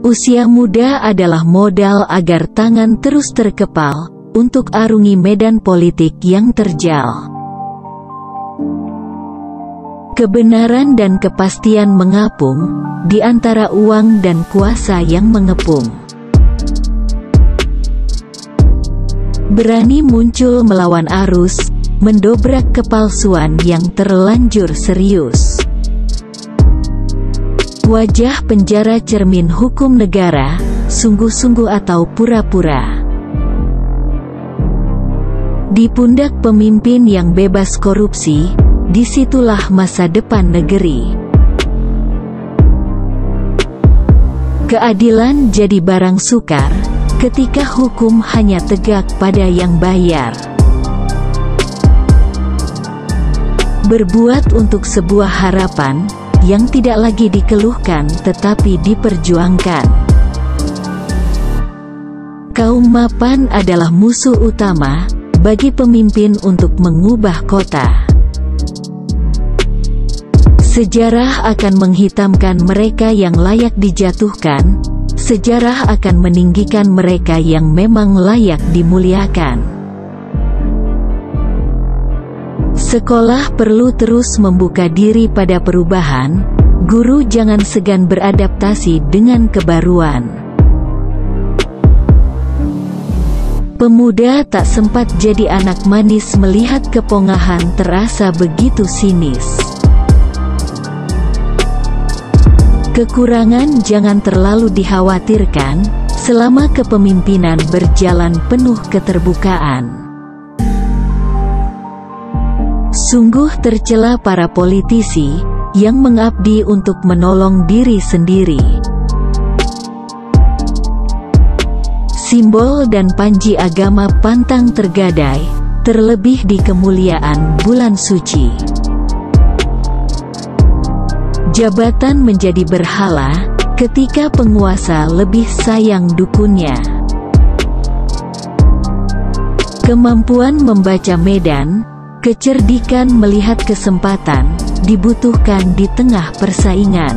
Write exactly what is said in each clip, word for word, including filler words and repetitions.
Usia muda adalah modal agar tangan terus terkepal untuk arungi medan politik yang terjal. Kebenaran dan kepastian mengapung di antara uang dan kuasa yang mengepung. Berani muncul melawan arus, mendobrak kepalsuan yang terlanjur serius. Wajah penjara cermin hukum negara, sungguh-sungguh atau pura-pura. Di pundak pemimpin yang bebas korupsi, disitulah masa depan negeri. Keadilan jadi barang sukar, ketika hukum hanya tegak pada yang bayar. Berbuat untuk sebuah harapan yang tidak lagi dikeluhkan tetapi diperjuangkan. Kaum mapan adalah musuh utama bagi pemimpin untuk mengubah kota. Sejarah akan menghitamkan mereka yang layak dijatuhkan, sejarah akan meninggikan mereka yang memang layak dimuliakan. Sekolah perlu terus membuka diri pada perubahan, guru jangan segan beradaptasi dengan kebaruan. Pemuda tak sempat jadi anak manis melihat kepongahan terasa begitu sinis. Kekurangan jangan terlalu dikhawatirkan, selama kepemimpinan berjalan penuh keterbukaan. Sungguh tercela para politisi yang mengabdi untuk menolong diri sendiri. Simbol dan panji agama pantang tergadai, terlebih di kemuliaan bulan suci. Jabatan menjadi berhala ketika penguasa lebih sayang dukunnya. Kemampuan membaca medan, kecerdikan melihat kesempatan, dibutuhkan di tengah persaingan.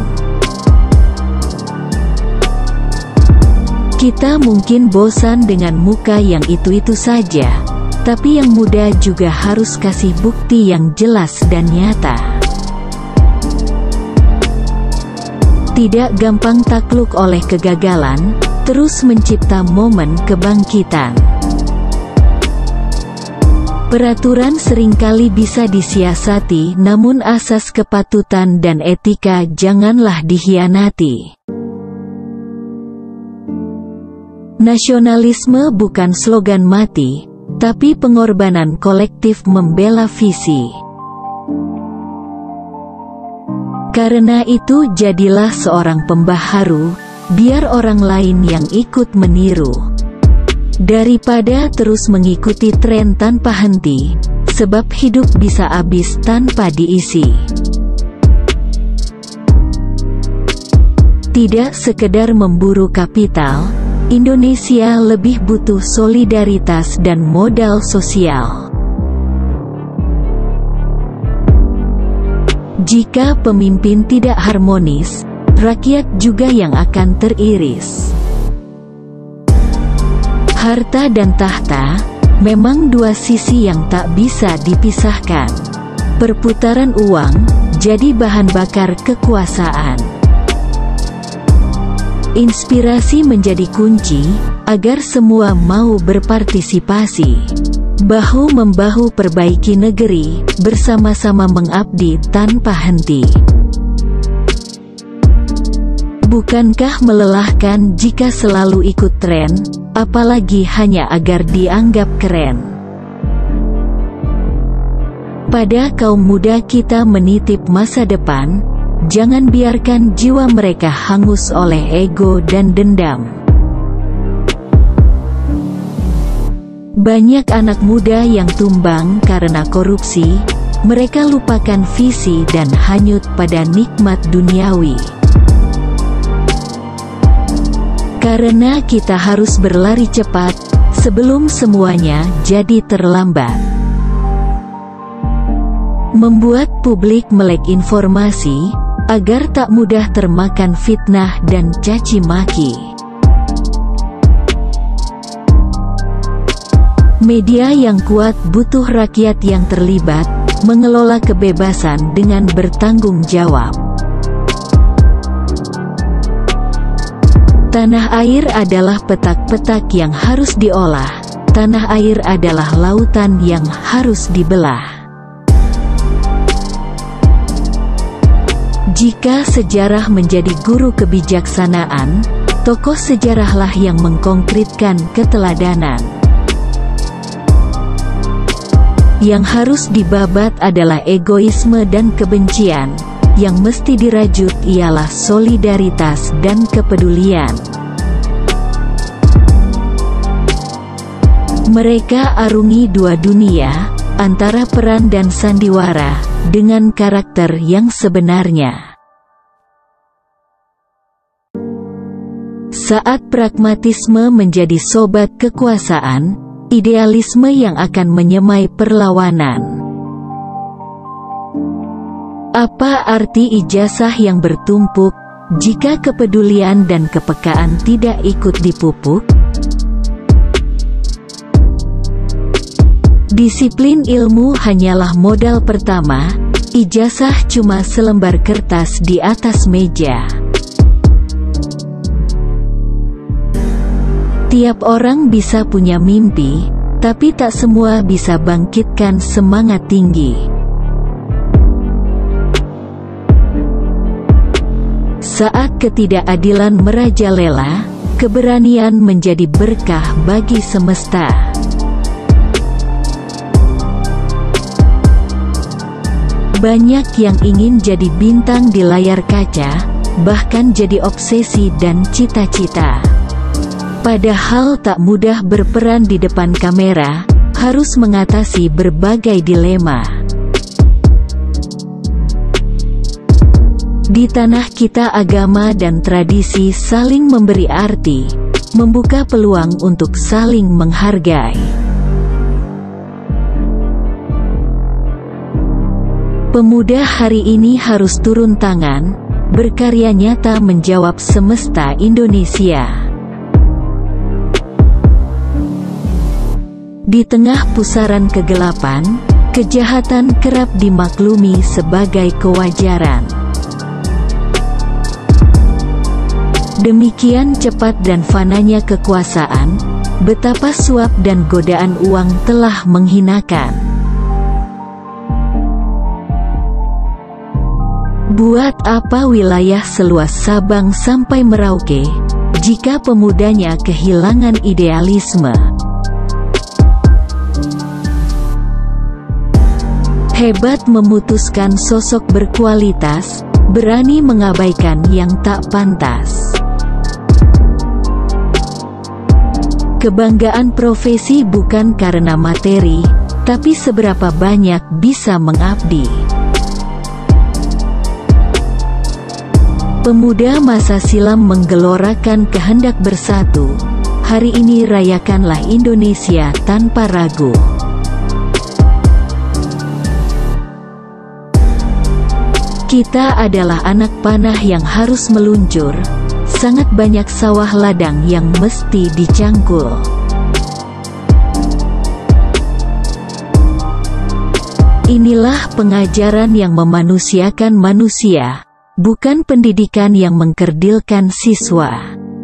Kita mungkin bosan dengan muka yang itu-itu saja, tapi yang muda juga harus kasih bukti yang jelas dan nyata. Tidak gampang takluk oleh kegagalan, terus mencipta momen kebangkitan. Peraturan seringkali bisa disiasati, namun asas kepatutan dan etika janganlah dikhianati. Nasionalisme bukan slogan mati, tapi pengorbanan kolektif membela visi. Karena itu jadilah seorang pembaharu, biar orang lain yang ikut meniru. Daripada terus mengikuti tren tanpa henti, sebab hidup bisa habis tanpa diisi. Tidak sekedar memburu kapital, Indonesia lebih butuh solidaritas dan modal sosial. Jika pemimpin tidak harmonis, rakyat juga yang akan teriris. Harta dan tahta memang dua sisi yang tak bisa dipisahkan. Perputaran uang jadi bahan bakar kekuasaan. Inspirasi menjadi kunci agar semua mau berpartisipasi. Bahu-membahu perbaiki negeri, bersama-sama mengabdi tanpa henti. Bukankah melelahkan jika selalu ikut tren, apalagi hanya agar dianggap keren? Pada kaum muda kita menitip masa depan, jangan biarkan jiwa mereka hangus oleh ego dan dendam. Banyak anak muda yang tumbang karena korupsi, mereka lupakan visi dan hanyut pada nikmat duniawi. Karena kita harus berlari cepat, sebelum semuanya jadi terlambat. Membuat publik melek informasi, agar tak mudah termakan fitnah dan caci maki. Media yang kuat butuh rakyat yang terlibat, mengelola kebebasan dengan bertanggung jawab. Tanah air adalah petak-petak yang harus diolah. Tanah air adalah lautan yang harus dibelah. Jika sejarah menjadi guru kebijaksanaan, tokoh sejarahlah yang mengkonkretkan keteladanan. Yang harus dibabat adalah egoisme dan kebencian. Yang mesti dirajut ialah solidaritas dan kepedulian. Mereka arungi dua dunia, antara peran dan sandiwara, dengan karakter yang sebenarnya. Saat pragmatisme menjadi sobat kekuasaan, idealisme yang akan menyemai perlawanan. Apa arti ijazah yang bertumpuk, jika kepedulian dan kepekaan tidak ikut dipupuk? Disiplin ilmu hanyalah modal pertama, ijazah cuma selembar kertas di atas meja. Tiap orang bisa punya mimpi, tapi tak semua bisa bangkitkan semangat tinggi. Saat ketidakadilan merajalela, keberanian menjadi berkah bagi semesta. Banyak yang ingin jadi bintang di layar kaca, bahkan jadi obsesi dan cita-cita. Padahal tak mudah berperan di depan kamera, harus mengatasi berbagai dilema. Di tanah kita agama dan tradisi saling memberi arti, membuka peluang untuk saling menghargai. Pemuda hari ini harus turun tangan, berkarya nyata menjawab semesta Indonesia. Di tengah pusaran kegelapan, kejahatan kerap dimaklumi sebagai kewajaran. Demikian cepat dan fananya kekuasaan, betapa suap dan godaan uang telah menghinakan. Buat apa wilayah seluas Sabang sampai Merauke, jika pemudanya kehilangan idealisme? Hebat memutuskan sosok berkualitas, berani mengabaikan yang tak pantas. Kebanggaan profesi bukan karena materi, tapi seberapa banyak bisa mengabdi. Pemuda masa silam menggelorakan kehendak bersatu. Hari ini rayakanlah Indonesia tanpa ragu. Kita adalah anak panah yang harus meluncur. Sangat banyak sawah ladang yang mesti dicangkul. Inilah pengajaran yang memanusiakan manusia, bukan pendidikan yang mengkerdilkan siswa.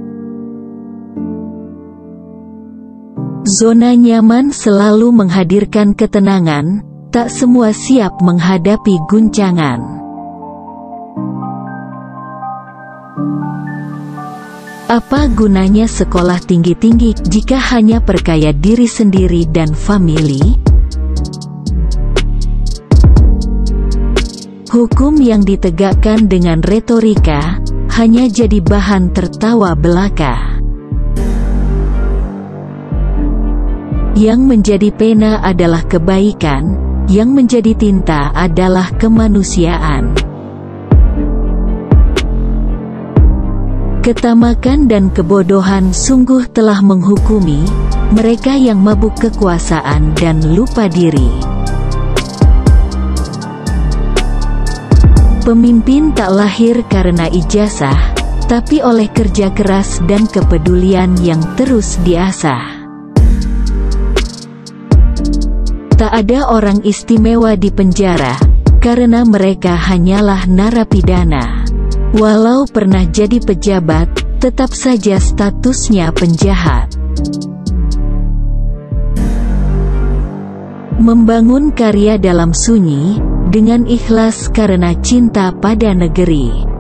Zona nyaman selalu menghadirkan ketenangan, tak semua siap menghadapi guncangan. Apa gunanya sekolah tinggi-tinggi jika hanya perkaya diri sendiri dan famili? Hukum yang ditegakkan dengan retorika hanya jadi bahan tertawa belaka. Yang menjadi pena adalah kebaikan, yang menjadi tinta adalah kemanusiaan. Ketamakan dan kebodohan sungguh telah menghukumi mereka yang mabuk kekuasaan dan lupa diri. Pemimpin tak lahir karena ijazah, tapi oleh kerja keras dan kepedulian yang terus diasah. Tak ada orang istimewa di penjara, karena mereka hanyalah narapidana. Walau pernah jadi pejabat, tetap saja statusnya penjahat. Membangun karya dalam sunyi, dengan ikhlas karena cinta pada negeri.